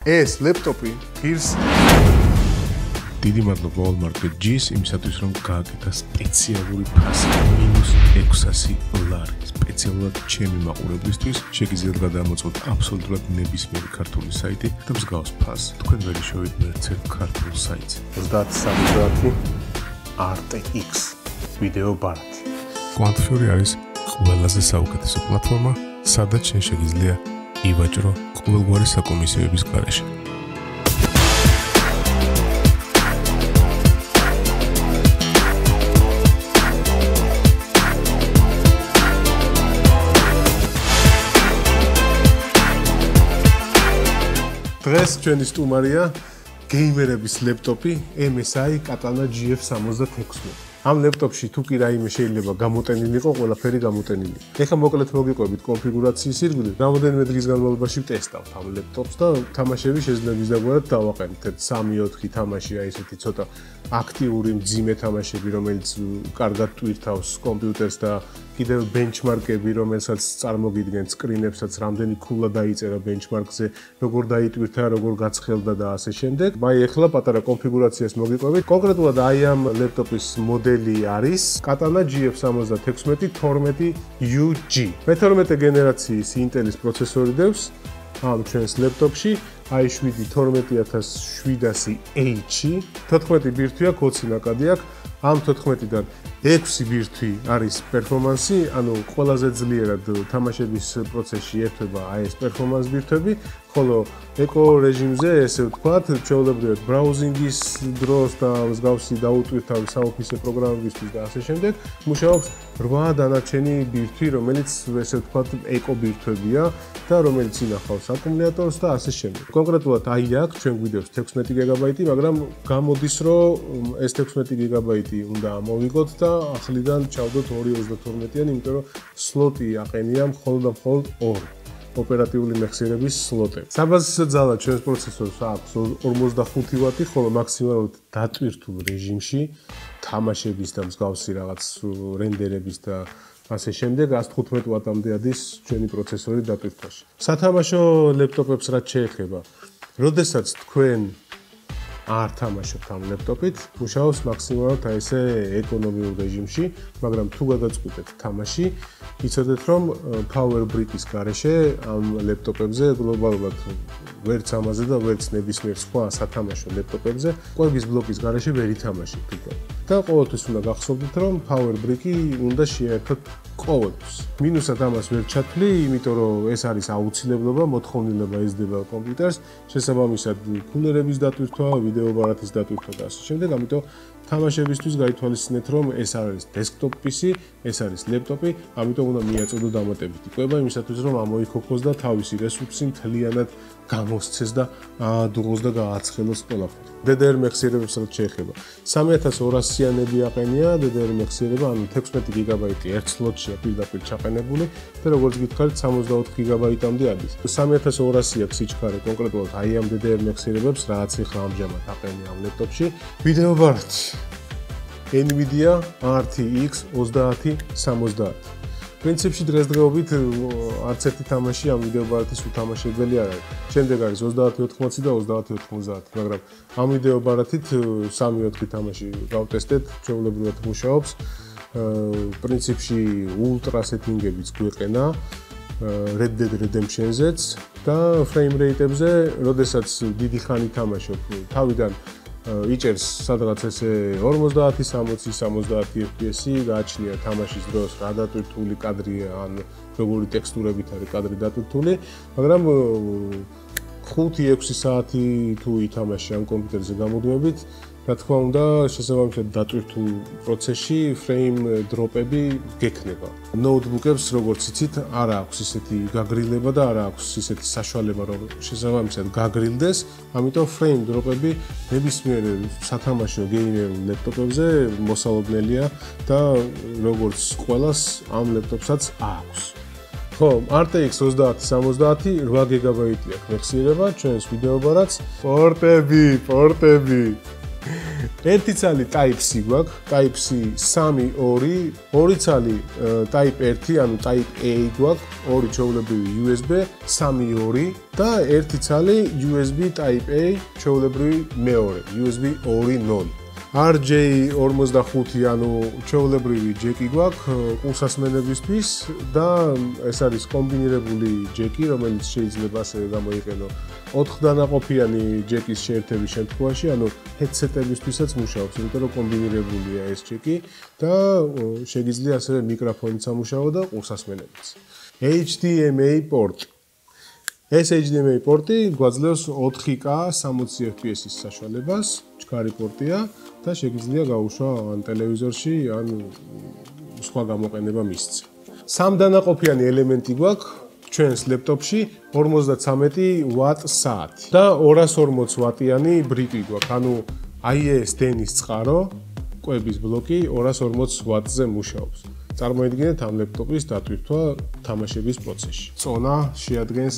ეს ლეპტოპი ღირს დიდი მადლობა Walmart G-ს იმისათვის რომ გააკეთა სპეციალური ფასი $600 სპეციალურად ჩემი მაყურებლისთვის შეგიძლიათ გადამოწოთ აბსოლუტურად ნებისმიერი ქართული საიტი და მსგავს ფასს თქვენ ვერ შევით მერცერთ ქართულ საიტს 3070 RTX ვიდეო ბარათი Quantifury არის ყველაზე საუკეთესო პლატფორმა სადაც შენ შეგიძლია ივაჭრო ყოველგვარი საკომისიოების გარეშე დღეს ჩვენი სტუმარია გეიმერების ლეპტოპი MSI Katana GF76. ამ ლეპტოპში თუ კი რაიმე შეიძლება გამოტენილიყო, ყველაფერი გამოტენილი. ეხლა მოკლედ მოგიყვებით კონფიგურაციის ირგვლივ. რამოდენიმე დღის განმავლობაში ვტესტავთ ამ ლეპტოპს და თამაშები შეძლებს დაგვარად დავაყენოთ. 3-4 თამაში, აი ესეთი ცოტა აქტიური მძიმე თამაშები, რომელიც კარგად ტვირთავს კომპიუტერს და კიდევ ბენჩმარკები, რომელსაც წარმოგიდგენთ სკრინებსაც, რამდენი ქულა დაიწერა ბენჩმარკზე, როგორ დაიტვირთა, როგორ გაცხელდა და ასე შემდეგ. აი ეხლა პატარა კონფიგურაციას მოგიყვებით. კონკრეტულად აი ამ ლეპტოპის მოდელი არის Katana GF76 12UG. მე-12 გენერაციის Intel-ის პროცესორი დევს ამ ჩვენს ლეპტოპში i7 12700H-ი 14 ბირთვი აქვს, 20 ნაკადი აქვს. ამ 14-დან 6 ბირთვი არის პერფორმანსი, ანუ ყველაზე ძლიერად თამაშების პროცესში ერთვება აი ეს პერფორმანს ბირთვები, ხოლო ეკო რეჟიმზე, ესე ვთქვათ, ჩვეულებრივად ბრაუზინგის დროს და მსგავსი დაუტვირთავი საოფისე პროგრამებისთვის და ასე შემდეგ, მუშაობს 8 დანარჩენი ბირთვი, რომელიც ესე ვთქვათ, ეკო ბირთვებია და რომელიც ინახავს აკუმულატორს და ასე შემდეგ. კონკრეტულად აი აქ ჩვენ გვიდევს 16 გიგაბაიტი, მაგრამ გამოდის რომ ეს 16 გიგაბაიტი უნდა ამოვიღოთ და ახლიდან ჩავდოთ 232-იანი, იმიტომ რომ სლოტი აყენია მხოლოდ და მხოლოდ 2 ოპერატიული მეხსიერების სლოტი. საბაზისო ძალა ჩვენს პროცესორს აქვს 45 ვატი, ხოლო მაქსიმალურად დატვირთულ რეჟიმში თამაშების და მსგავსი რაღაც რენდერების და ასე შემდეგ 115 ვატამდე ადის ჩვენი პროცესორი დატვირთვაში. სათამაშო ლეპტოპებს რაც შეეხება, როდესაც თქვენ არ თამაშობთ ამ ლეპტოპით, მუშაობს მაქსიმალურად აი ესე ეკონომიურ რეჟიმში, მაგრამ თუ გადაწყვეტეთ თამაში, იცოდეთ რომ Power Brick-ის გარეშე ამ ლეპტოპებზე გლობალურად ვერც ამაზე და ვერც ნებისმიერ სხვა სათამაშო ლეპტოპებზე კვების ბლოკის გარეშე ვერ ითამაშებთ უკვე. და ყოველთვის უნდა გახსოვდეთ რომ Power Brick-ი უნდა შეერთოთ ყოველთვის. მინუსად ამას ვერ ჩათვლი, იმიტომ რომ ეს არის აუცილებლობა, მოთხოვნილება ესდება კომპიუტერს, შესაბამისად კულერების დატვირთვა, ვიდეო ბარათის დატვირთვა და ასე შემდეგ, ამიტომ თამაშებისთვის გაითვალისწინეთ რომ ეს არის desktop PC, ეს არის ლეპტოპი, ამიტომ უნდა მიაწოდოთ დამატებითი კვება იმისათვის რომ ამოიქოქოს და თავისი რესურსი მთლიანად გამოსცეს და აადუღოს და გააცხელოს ყველაფერი. DDR მეხსიერებებს რაც შეეხება, 3200-იანები აყენია DDR მეხსიერება, ანუ 16 გიგაბაიტი ერთ სლოტშია პირდაპირ ჩაყენებული და როგორც გითხარით 64 გიგაბაიტამდე არის. 3200 აქვს სიჩქარე კონკრეტულად აი ამ DDR მეხსიერებებს, რაც ახლა ამჟამად აყენია ამ ლეპტოპში. ვიდეო ბარათი Nvidia RTX 3070. პრინციპში დღესდღეობით არც ერთი თამაში ამ ვიდეო ბარათის უთამაშებელი არ არის. შემდეგ არის 3080 და 3090, მაგრამ ამ ვიდეო ბარათით 3-4 თამაში გავტესტეთ, ჩვეულებრივად მუშაობს. პრინციპში ultra setting-ებიც გვეყენა Red Dead Redemption-ზეც და frame rate-ებზე, როდესაც დიდი ხანი თამაშობ, თავიდან იჭერს სადღაც ესე 50-60 FPS-ი, გააჩნია თამაშის დროს რა დატვირთული კადრია, ან როგორი ტექსტურებით არის კადრი დატვირთული, მაგრამ 5-6 საათი თუ ითამაში ამ კომპიუტერზე გამოდმებით, რა თქმა უნდა, შესაბამისად დატვირთულ პროცესში frame drop-ები გექნება. ნოუთბუქებს, როგორც იცით, არ აქვს ისეთი გაგრილება და არ აქვს ისეთი საშუალება, რომ შესაბამისად გაგრილდეს, ამიტომ frame drop-ები ნებისმიერ სათამაშო გეიმერულ ლეპტოპებზე მოსალოდნელია და როგორც ყველას ამ ლეპტოპსაც აქვს. ხო, RTX 3070 8 გიგაბაიტი აქვს მეხსიერება, ჩვენს ვიდეო ბარათს. პორტები. ერთი ცალი Type-C გვაქვს, Type-C 3.2, ორი ცალი Type-1, ანუ Type-A გვაქვს, ორი ჩვეულებრივი USB 3.2 და ერთი ცალი USB Type-A ჩვეულებრივი მეორე, USB 2.0. RJ45, ანუ ჩვეულებრივი ჯეკი გვაქვს ყურსასმენებისთვის და ეს არის კომბინირებული ჯეკი, რომელიც შეიძლება ასევე გამოიყენო 4 დანაყოფიანი ჯეკის შეერთების შემთხვევაში, ანუ headset-ებისთვისაც მუშაობს, იმიტომ რომ კომბინირებულია ეს ჯეკი და შეგიძლია ასევე მიკროფონიც ამუშაო და ყურსასმენებიც. HDMI პორტი. ეს HDMI პორტი გვაძლევს 4K 60 FPS-ის საშუალებას, ჩქარი პორტია და შეგიძლია გაუშვა ან ტელევიზორში, ან სხვა გამოყენება მისცე. სამდანაყოფიანი ელემენტი გვაქვს ჩვენს ლეპტოპში 53 ვატ საათი და 240 ვატიანი ბრიკი გვაქვს, ანუ IES დენის წყარო, კვების ბლოკი 240 ვატზე მუშაობს. წარმოიდგინეთ ამ ლეპტოპის დატვირთვა თამაშების პროცესში. წონა შეადგენს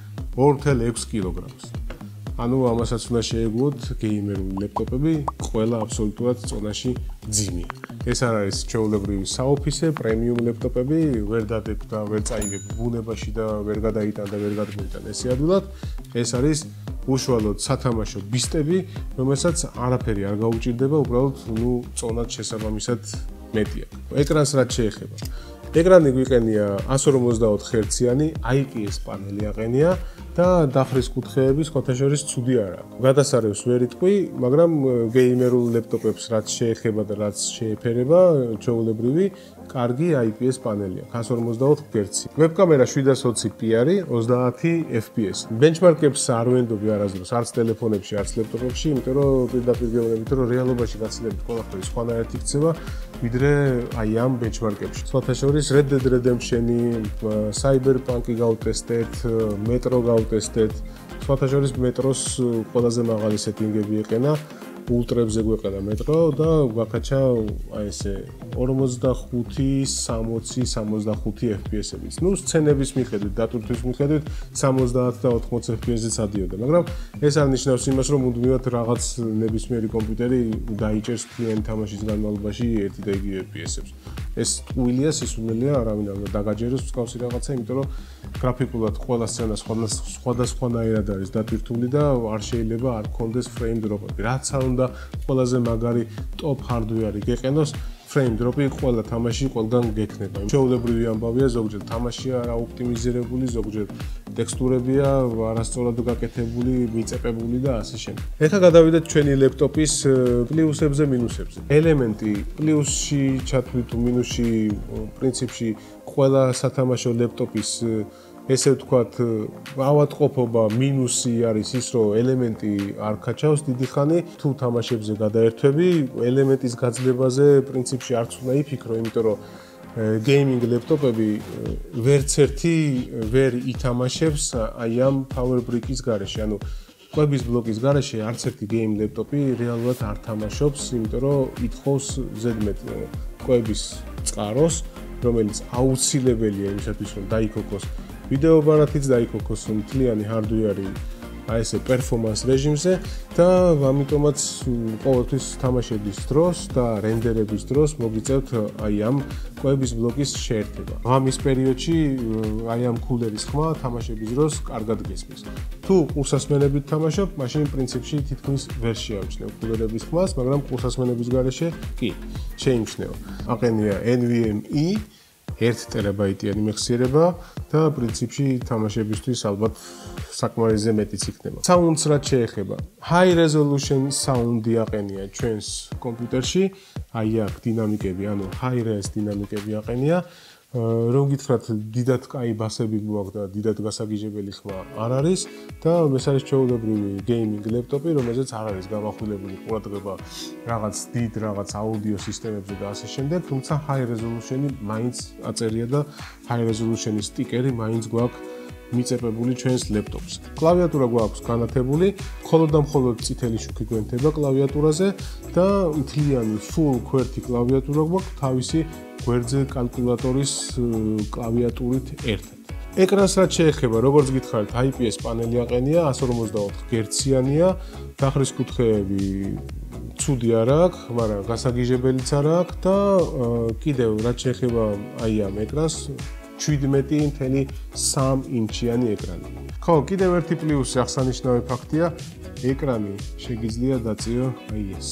2.6 კილოგრამს. ანუ ამასაც უნდა შეეგუოთ გეიმერული ლეპტოპები, ყველა აბსოლუტურად წონაში ძიმია. ეს არ არის ჩვეულებრივი საოფისე, პრემიუმ ლეპტოპები, ვერ დადებ და ვერ წაიგებ ბუნებაში და ვერ გადაიტან და ვერ გადმოიტან ესე ადვილად. ეს არის უშუალოდ სათამაშო ბისტები, რომელსაც არაფერი არ გაუჭირდება, უბრალოდ წონად შესაბამისად მეტია. ეკრანს რაც შეეხება. ეკრანი გვიყენია 154 Hz-იანი IPS პანელი აყენია და დახრის კუთხეები სხვათა შორის ცუდი არ აქვს. გადასარევს ვერ იტყვი, მაგრამ გეიმერულ ლეპტოპებს რაც შეეხება და რაც შეეფერება, ჩვეულებრივი კარგი IPS პანელი აქვს 154 Hz. ვებკამერა 720p არის 30 FPS. ბენჩმარკებს არ ვენდობი არასდროს არც ტელეფონებში, არც ლეპტოპებში, იმიტომ რომ პირდაპირ გეუბნებით, რომ რეალობაში გაცილებით ყველაფერი სხვანაირად იქცევა, ვიდრე აი ამ ბენჩმარკებში. სხვათა შორის Red Dead Redemption-ი, Cyberpunk-ი გავტესტეთ, Metro გავტესტეთ. სხვათა შორის Metro-ს ყველაზე მაღალი სეტინგები ეყენა, ულტრებზე გვეყენა Metro და გვაქაჩა აი ესე 45, 60, 65 FPS-ების. სცენების მიხედვით, დატვირთვის მიხედვით 70 და 80 FPS-იც ადიოდა, მაგრამ ეს არ ნიშნავს იმას, რომ მუდმივად რაღაც ნებისმიერი კომპიუტერი დაიჭერს მთლიანი თამაშის განმავლობაში ერთი და იგივე FPS-ებს. ეს ტყუილია, სისულელია, არავინ არ უნდა დაგაჯეროს მსგავსი რაღაცა, იმიტომ რომ გრაფიკულად ყველა სცენა სხვადასხვანაირად არის დატვირთული და არ შეიძლება არ გქონდეს frame drop-ები. რაც არ უნდა ყველაზე მაგარი top hardware-ი გეყენოს, frame drop-ი ყველა თამაში ყველგან გექნება. ჩვეულებრივი ამბავია, ზოგჯერ თამაშია არა ოპტიმიზირებული, ზოგჯერ ტექსტურებია არასწორად გაკეთებული, მიწეპებული და ასე შემდეგ. ეხლა გადავიდეთ ჩვენი ლეპტოპის პლუსებზე, მინუსებზე. ელემენტი პლუსში ჩათვლით თუ მინუსში, პრინციპში ყველა სათამაშო ლეპტოპის ესე ვთქვათ, ავადმყოფობა მინუსი არის ის, რომ ელემენტი არ ქაჩავს დიდი ხანი, თუ თამაშებზე გადაერთვები, ელემენტის გაძლებაზე პრინციპში არც უნდა იფიქრო, იმიტომ რომ გეიმინგ ლეპტოპები ვერც ერთი ვერ ითამაშებს აი ამ power brick-ის გარეშე, ანუ კვების ბლოკის გარეშე არც ერთი გეიმ ლეპტოპი რეალურად არ თამაშობს, იმიტომ რომ ითხოვს ზედმეტ კვების წყაროს, რომელიც აუცილებელია იმისათვის, რომ დაიქოქოს ვიდეო ბარათიც დაიქოქოს მთლიანი hardware-ი აი ესე performance რეჟიმზე და ამიტომაც ყოველთვის თამაშების დროს და რენდერების დროს მოგიწევთ აი ამ კვების ბლოკის შეერთება. ღამის პერიოდში აი ამ კულერის ხმა თამაშების დროს კარგად გესმის. თუ ყურსასმენებით თამაშობ, მაშინ პრინციპში თითქმის ვერ შეამჩნევ კულერების ხმას, მაგრამ ყურსასმენების გარეშე კი შეიმჩნევა. აყენია NVMe 1 ტერაბაიტიანი მეხსიერება და პრინციპში თამაშებისთვის ალბათ საკმარისზე მეტიც იქნება. Sounds რაც შეეხება, high resolution sound-ი აყენია ჩვენს კომპიუტერში, აი აქ დინამიკები, ანუ high res დინამიკები აყენია. რომ გითხრათ, დიდად კაი ბასები გვაქვს და დიდად გასაგიჟებელი ხმა არ არის და ეს არის ჩვეულებრივი გეიმინგ ლეპტოპი, რომელზეც არ არის გამახვილებული ყურადღება რაღაც დიდ რაღაც აუდიო სისტემებზე და ასე შემდეგ, თუმცა high resolution-ი მაინც აწერია და high resolution-ის სტიკერი მაინც გვაქვს მიწეპებული ჩვენს ლეპტოპს. კლავიატურა გვაქვს განათებული, მხოლოდ და მხოლოდ წითელი შუქი გვენთება კლავიატურაზე და მთლიანი full QWERTY კლავიატურა გვაქვს თავისი გვერდზე კალკულატორის კლავიატურით ერთად. ეკრანს რაც შეეხება, როგორც გითხარით, IPS პანელი აყენია, 154 Hz-იანია, დახრის კუთხეები ცუდი არ აქვს, მაგრამ გასაგიჟებელიც არ აქვს და კიდევ რაც შეეხება აი ამ ეკრანს 17.3 ინჩიანი ეკრანი. ხო, კიდევ ერთი პლუსი აღსანიშნავი ფაქტია, ეკრანი შეგიძლია დაწიო აი ეს.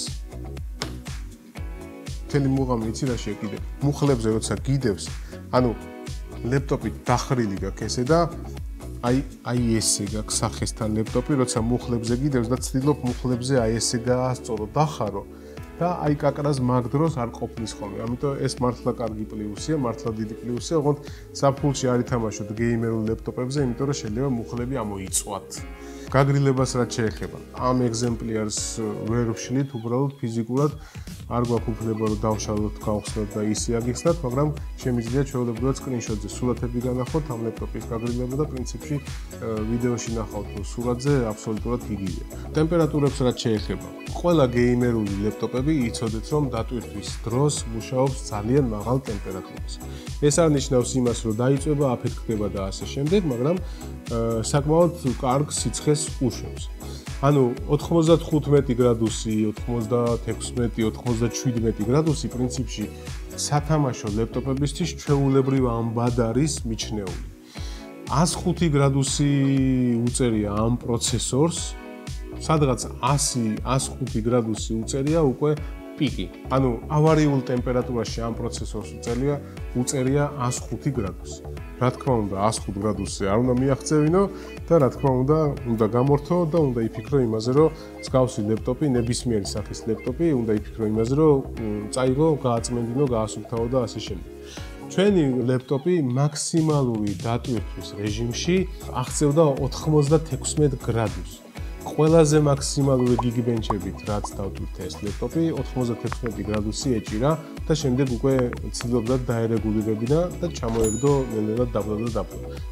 მთელი მუღამი იცი რა შეკიდე. მუხლებზე როცა გიდევს, ანუ ლეპტოპი დახრილი გაქვს ესე და აი ესე გაქვს სახესთან ლეპტოპი, როცა მუხლებზე გიდევს და ცდილობ მუხლებზე აი ესე გაასწორო, დახარო და აი კაკრას მაგ დროს არ ყოფნის ხოლმე. ამიტომ ეს მართლა კარგი პლუსია, მართლა დიდი პლუსია, ოღონდ საფულში არ ითამაშოთ გეიმერულ ლეპტოპებზე, იმიტომ რომ შეიძლება მუხლები ამოიწვათ. გაგრილებას რაც შეეხება, ამ ეგზემპლიარს ვერ ვშლით, უბრალოდ ფიზიკურად არ გვაქვს უფლება რომ დავშალოთ, გავხსნათ და ისე აგიხსნათ, მაგრამ შემიძლია ჩვეულებრივად სკრინშოტზე სურათები განახოთ ამ ლეპტოპის გაგრილება და პრინციპში ვიდეოში ნახავთ, რომ სურათზე აბსოლუტურად გიგია. ტემპერატურებს რაც შეეხება, ყველა გეიმერული ლეპტოპები იცოდეთ, რომ დატვირთვის დროს მუშაობს ძალიან მაღალ ტემპერატურაზე. ეს არ ნიშნავს იმას, რომ დაიწვება, აფეთქდება და ასე შემდეგ, მაგრამ საკმაოდ კარგ სიცხეს უშვებს. ანუ 95 გრადუსი, 96, 97 გრადუსი პრინციპში სათამაშო ლეპტოპებისთვის ჩვეულებრივ ამბად არის მიჩნეული. 105 გრადუსი უწერია ამ პროცესორს, სადღაც 100-105 გრადუსი უწერია უკვე პიკი. ანუ ავარიულ ტემპერატურაში ამ პროცესორს უწერია 105 გრადუსი. რა თქმა უნდა, 105 გრადუსზე არ უნდა მიაღწევინო და რა თქმა უნდა გამორთო და უნდა იფიქრო იმაზე, რომ მსგავსი ლეპტოპი, ნებისმიერი სახის ლეპტოპი, უნდა იფიქრო იმაზე, რომ წაიღო, გააწმენდინო, გაასუფთავო და ასე შემდეგ. ჩვენი ლეპტოპი მაქსიმალური დატვირთვის რეჟიმში აღწევდა 96 გრადუსს. ყველაზე მაქსიმალური გიგიბენჩებით რაც დავტვირთე ეს ლეპტოპი 96 გრადუსი ეჭირა და შემდეგ უკვე ცდილობდა დაერეგულირებინა და ჩამოეგდო ნელ-ნელა დაბლა.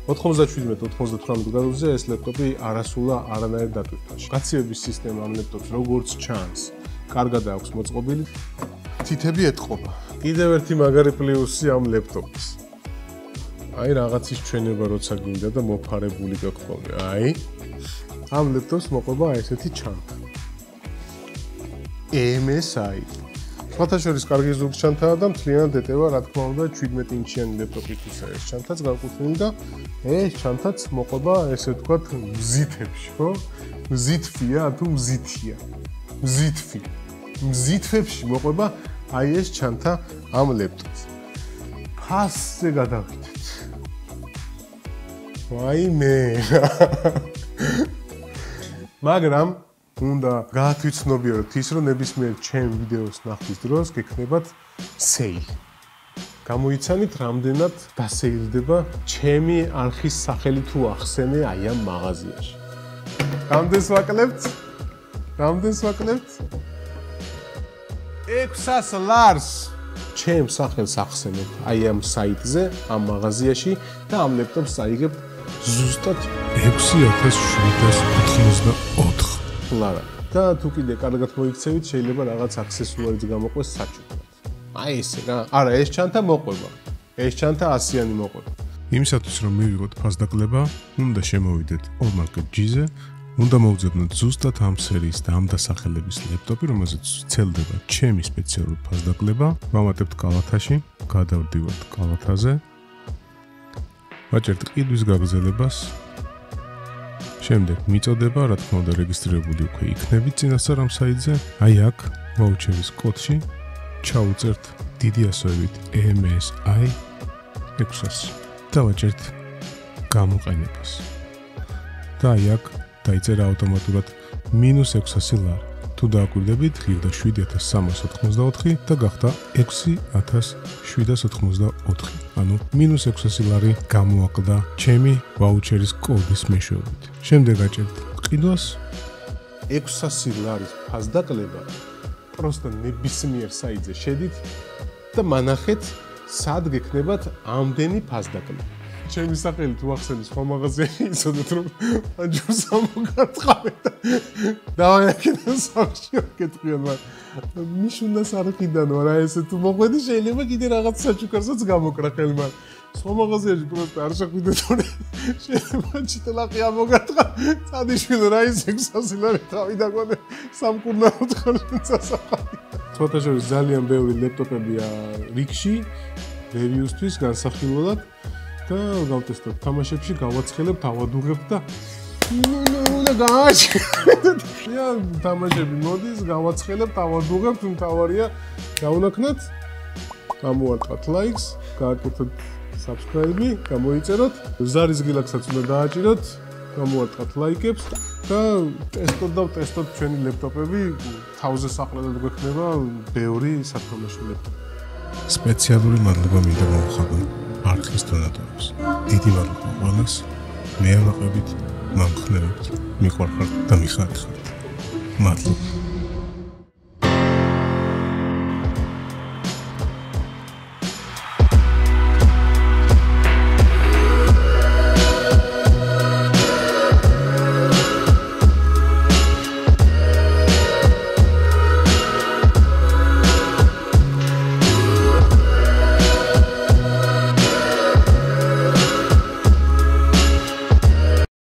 97-98 გრადუსზე ეს ლეპტოპი არასულა არანაირ დატვირთვაში. გაცივების სისტემა ამ ლეპტოპს როგორც ჩანს, კარგად აქვს მოწყობილი, თითები ეთყობა. კიდევ ერთი მაგარი პლუსი ამ ლეპტოპის. აი რაღაცის ჩვენება როცა გინდა და მოფარებული გაქვს ხოლმე. აი ამ ლეპტოპს მოყვება ესეთი ჩანთა. MSI. სხვათა შორის კარგი ზურგჩანთაა და მთლიანად ეტევა, რა თქმა უნდა, 17 ინჩიანი ლეპტოპითისა ეს ჩანთაც განკუთვნილი და ეს ჩანთაც მოყვება, ესე ვთქვათ, მზითებში, ხო? მზითფია თუ მზითია? მზითფი. მზითფებში მოყვება აი ეს ჩანთა ამ ლეპტოპს. ფასზე გადავიდეთ. ვაიმე. მაგრამ უნდა გაათვითცნობიეროთ ის, რომ ნებისმიერ ჩემ ვიდეოს ნახვის დროს გექნებათ სეილი. გამოიცანით, რამდენად დასეილდება ჩემი არხის სახელი თუ ახსენე აი ამ მაღაზიაში. რამდენს ვაკლებთ? 600 ლარს ჩემ სახელს ახსენებთ აი ამ საიტზე, ამ მაღაზიაში და ამ ლეპტოპს წაიგებთ ზუსტად 6784 ლარა. და თუ კიდე კარგად მოიქცევით, შეიძლება რაღაც აქსესუარიც გამოყვეს საჩუქრად. აი ესე რა. არა, ეს ჩანთა მოყვება. ეს ჩანთა 100-იანი მოყვება. იმისათვის რომ მივიღოთ ფასდაკლება, უნდა შემოვიდეთ allmarket.gz-ზე, უნდა მოვძებნოთ ზუსტად ამ სერიის და ამ დასახელების ლეპტოპი, რომელზეც ვრცელდება ჩემი სპეციალური ფასდაკლება. ვამატებთ კალათაში, გადავდივართ კალათაზე. ვაჭერთ ყიდვის გაგრძელებას. შემდეგ მიწოდება, რა თქმა უნდა, რეგისტრირებული უკვე იქნებით წინასწარ ამ საიტზე. აი აქ ვაუჩერის კოდში ჩაუწერთ დიდი ასოებით MSI 600 და ვაჭერთ გამოყენებას. და აი აქ დაიწერა ავტომატურად -600 ლარი. თუ დააკვირდებით, ღირდა 7384 და გახდა 6784. ანუ -600 ლარი გამოაკლდა ჩემი ვაუჩერის კოდის მეშვეობით. შემდეგ აჭერთ ყიდვას 600 ლარის ფასდაკლება. პროსტა ნებისმიერ საიტზე შედით და მანახეთ, სად გექნებათ ამდენი ფასდაკლება. ჩემი სახელი თუ ახსენე სხვა მაღაზიაში იცოდეთ რომ ანჯურს ამოგარტყავე და დავაიაკეთე სახში კეთრიან მაგრამ მიშუნას არქიდან ვარ აი ესე თუ მოყვედი შეიძლება კიდე რაღაც საჩუქარსაც გამოკრა ხელმა სხვა მაღაზიაში პროსტა არ შეხვიდე თორე შეიძლება ჩიტლაყი ამოგარტყა წადიშვილო რა ის 600 ლარი თავი დაგონე სამკურნალოდ ხარ სასახალი ცოტა შორის ძალიან ბევრი ლეპტოპებია რიგში რევიუსთვის განსახილველად და გავტესტოთ თამაშებში გავაცხელებთ ავადუღებთ და უნდა გააჩერდეთ ია თამაშები მოდის გავაცხელებთ ავადუღებთ მთავარია გაუნახნათ გამოარტყათ ლაიქს გააკეთოთ subscribe-ი გამოიწეროთ ზარის გილაკსაც უნდა დააჭიროთ გამოარტყათ ლაიქებს და ტესტოთ ჩვენი ლეპტოპები თავზე საყრელად გვექნება ბევრი სათამაშო ლეპტოპი სპეციალური მადლობა მინდა მოვხატო არხის დონატორებს. დიდი მადლობა ყველას. მე ამაყებით, მომხნევებთ, მიყვარხართ და მიხარხართ. მადლობა.